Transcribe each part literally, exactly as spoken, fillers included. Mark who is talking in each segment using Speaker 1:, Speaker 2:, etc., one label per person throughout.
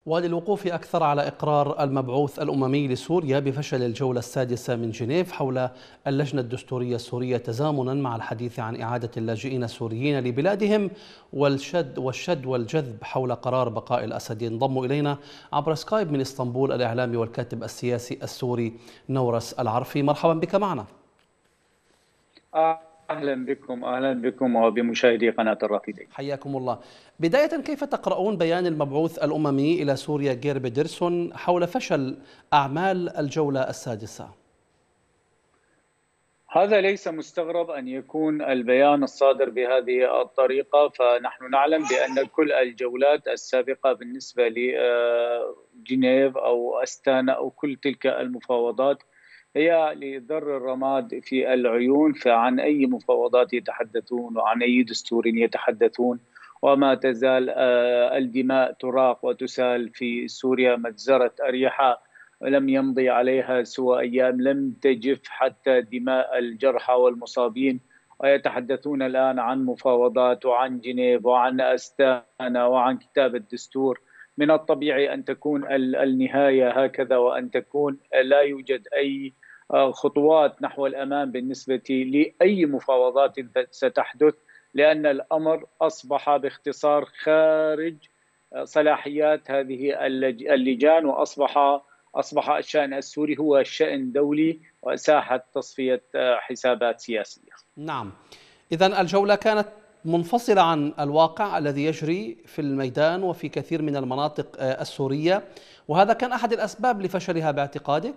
Speaker 1: وللوقوف أكثر على إقرار المبعوث الأممي لسوريا بفشل الجولة السادسة من جنيف حول اللجنة الدستورية السورية تزامنا مع الحديث عن إعادة اللاجئين السوريين لبلادهم والشد والشد والجذب حول قرار بقاء الأسد، ينضم إلينا عبر سكايب من اسطنبول الإعلامي والكاتب السياسي السوري نورس العرفي. مرحبا بك معنا.
Speaker 2: أهلا بكم أهلا بكم وبمشاهدي قناة الرافدين.
Speaker 1: حياكم الله. بداية، كيف تقرؤون بيان المبعوث الأممي إلى سوريا جير بيدرسون حول فشل أعمال الجولة السادسة؟
Speaker 2: هذا ليس مستغرب أن يكون البيان الصادر بهذه الطريقة، فنحن نعلم بأن كل الجولات السابقة بالنسبة لجنيف أو أستانا أو كل تلك المفاوضات هي لضر الرماد في العيون، فعن أي مفاوضات يتحدثون وعن أي دستور يتحدثون، وما تزال الدماء تراق وتسال في سوريا مجزرة أريحة لم يمضي عليها سوى أيام، لم تجف حتى دماء الجرحى والمصابين، ويتحدثون الآن عن مفاوضات وعن جنيف وعن أستانا وعن كتاب الدستور. من الطبيعي أن تكون النهاية هكذا، وأن تكون لا يوجد أي خطوات نحو الأمام بالنسبة لأي مفاوضات ستحدث، لأن الأمر أصبح باختصار خارج صلاحيات هذه اللجان، وأصبح أصبح الشأن السوري هو شأن دولي وساحة تصفية حسابات سياسية.
Speaker 1: نعم، إذن الجولة كانت منفصلة عن الواقع الذي يجري في الميدان وفي كثير من المناطق السورية، وهذا كان أحد الأسباب لفشلها باعتقادك؟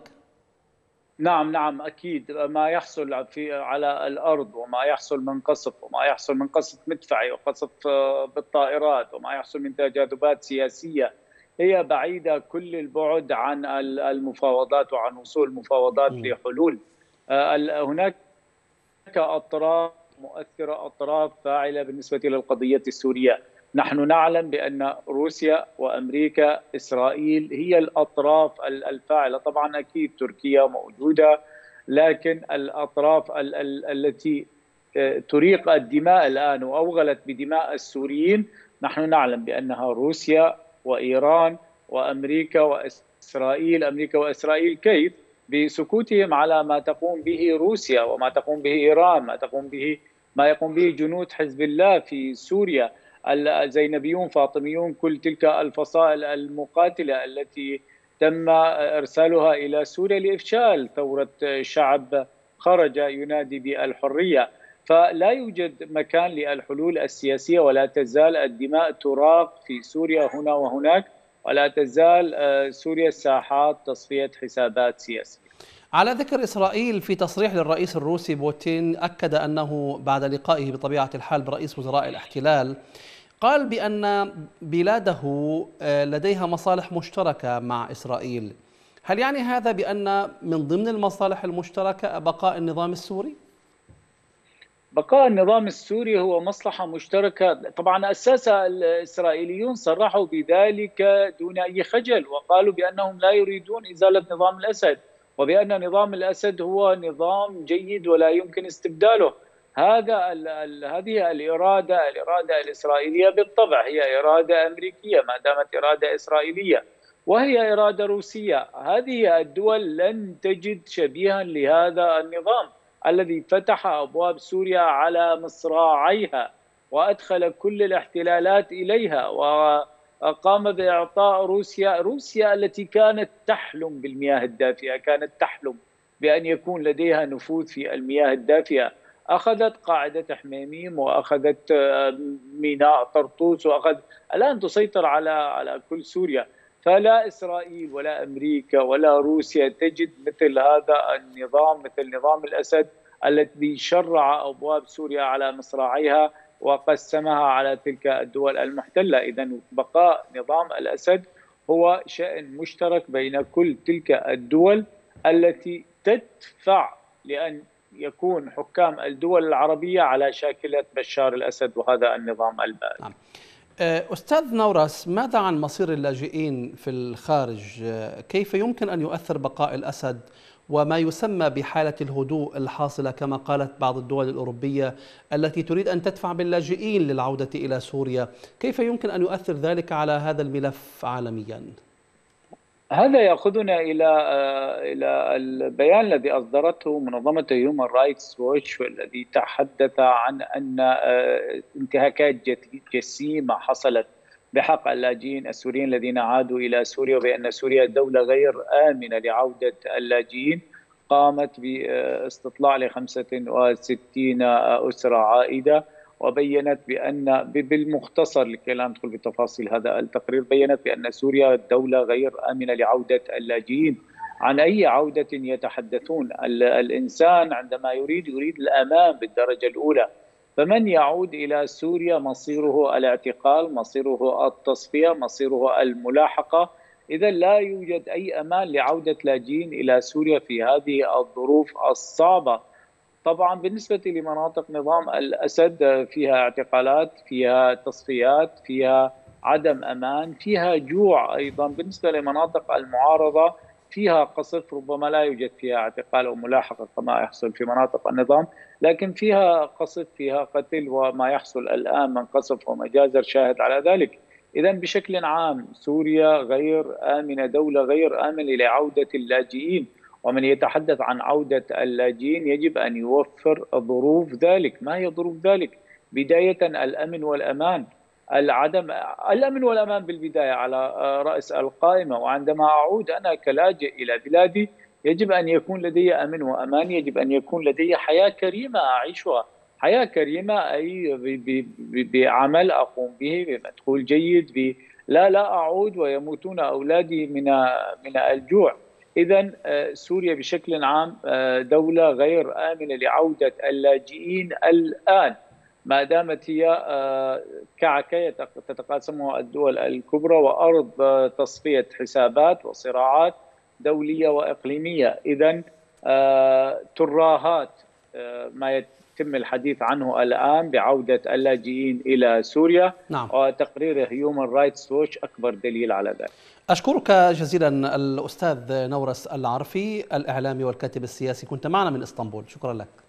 Speaker 2: نعم نعم أكيد، ما يحصل في على الأرض وما يحصل من قصف وما يحصل من قصف مدفعي وقصف بالطائرات وما يحصل من تجاذبات سياسية هي بعيدة كل البعد عن المفاوضات وعن وصول المفاوضات لحلول. هناك أطراف مؤثرة، أطراف فاعلة بالنسبة للقضية السورية. نحن نعلم بأن روسيا وأمريكا إسرائيل هي الأطراف الفاعلة، طبعا أكيد تركيا موجودة، لكن الأطراف ال ال التي تريق الدماء الآن وأوغلت بدماء السوريين نحن نعلم بأنها روسيا وإيران وأمريكا وإسرائيل. أمريكا وإسرائيل كيف؟ بسكوتهم على ما تقوم به روسيا وما تقوم به إيران، ما تقوم به ما يقوم به جنود حزب الله في سوريا، الزينبيون، فاطميون، كل تلك الفصائل المقاتلة التي تم إرسالها إلى سوريا لإفشال ثورة شعب خرج ينادي بالحرية. فلا يوجد مكان للحلول السياسية، ولا تزال الدماء تراق في سوريا هنا وهناك، ولا تزال سوريا ساحات تصفية حسابات سياسية.
Speaker 1: على ذكر إسرائيل، في تصريح للرئيس الروسي بوتين أكد أنه بعد لقائه بطبيعة الحال برئيس وزراء الاحتلال قال بأن بلاده لديها مصالح مشتركة مع إسرائيل. هل يعني هذا بأن من ضمن المصالح المشتركة بقاء النظام السوري؟
Speaker 2: بقاء النظام السوري هو مصلحة مشتركة، طبعا أساس الإسرائيليون صرحوا بذلك دون أي خجل، وقالوا بأنهم لا يريدون إزالة نظام الأسد، وبأن نظام الأسد هو نظام جيد ولا يمكن استبداله. هذا ال ال هذه الإرادة الإرادة الإسرائيلية بالطبع هي إرادة أمريكية ما دامت إرادة إسرائيلية، وهي إرادة روسية. هذه الدول لن تجد شبيها لهذا النظام الذي فتح أبواب سوريا على مصراعيها وأدخل كل الاحتلالات إليها، وقام بإعطاء روسيا روسيا التي كانت تحلم بالمياه الدافئة، كانت تحلم بأن يكون لديها نفوذ في المياه الدافئة، أخذت قاعدة حميميم وأخذت ميناء طرطوس وأخذ الآن تسيطر على على كل سوريا. فلا إسرائيل ولا أمريكا ولا روسيا تجد مثل هذا النظام، مثل نظام الأسد الذي شرع أبواب سوريا على مصراعيها وقسمها على تلك الدول المحتلة. إذن بقاء نظام الأسد هو شأن مشترك بين كل تلك الدول التي تدفع لأن يكون حكام الدول العربية على شاكلة بشار الأسد وهذا النظام البائد.
Speaker 1: أستاذ نورس، ماذا عن مصير اللاجئين في الخارج؟ كيف يمكن أن يؤثر بقاء الأسد وما يسمى بحالة الهدوء الحاصلة كما قالت بعض الدول الأوروبية التي تريد أن تدفع باللاجئين للعودة إلى سوريا، كيف يمكن أن يؤثر ذلك على هذا الملف عالميا؟
Speaker 2: هذا يأخذنا إلى إلى البيان الذي أصدرته منظمة هيومن رايتس ووتش، والذي تحدث عن أن انتهاكات جسيمة حصلت بحق اللاجئين السوريين الذين عادوا إلى سوريا، وبأن سوريا دولة غير آمنة لعودة اللاجئين. قامت باستطلاع ل خمسة وستين أسرة عائدة، وبينت بأن بالمختصر لكي لا ندخل بتفاصيل هذا التقرير، بينت بأن سوريا دولة غير آمنة لعودة اللاجئين. عن أي عودة يتحدثون؟ الإنسان عندما يريد يريد الأمان بالدرجة الأولى، فمن يعود إلى سوريا مصيره الاعتقال، مصيره التصفية، مصيره الملاحقة. إذا لا يوجد أي أمان لعودة لاجئين إلى سوريا في هذه الظروف الصعبة. طبعا بالنسبة لمناطق نظام الأسد فيها اعتقالات، فيها تصفيات، فيها عدم أمان، فيها جوع. أيضا بالنسبة لمناطق المعارضة فيها قصف، ربما لا يوجد فيها اعتقال أو ملاحقة كما يحصل في مناطق النظام، لكن فيها قصف، فيها قتل، وما يحصل الآن من قصف ومجازر شاهد على ذلك. إذا بشكل عام سوريا غير آمنة، دولة غير آمنة لعودة اللاجئين، ومن يتحدث عن عودة اللاجئين يجب أن يوفر ظروف ذلك. ما هي ظروف ذلك؟ بداية الأمن والأمان. العدم الأمن والأمان بالبداية على رأس القائمة، وعندما أعود أنا كلاجئ إلى بلادي يجب أن يكون لدي أمن وأمان، يجب أن يكون لدي حياة كريمة أعيشها. حياة كريمة أي بعمل أقوم به، بمدخول جيد، لا لا أعود ويموتون أولادي من من الجوع. إذا سوريا بشكل عام دولة غير آمنة لعودة اللاجئين الآن، ما دامت هي كعكية تتقاسمها الدول الكبرى وأرض تصفية حسابات وصراعات دولية وإقليمية. إذا تراهات ما يتم الحديث عنه الآن بعودة اللاجئين إلى سوريا.
Speaker 1: نعم.
Speaker 2: وتقرير هيومن رايتس ووتش أكبر دليل على ذلك.
Speaker 1: أشكرك جزيلا الأستاذ نورس العرفي، الإعلامي والكاتب السياسي، كنت معنا من إسطنبول. شكرا لك.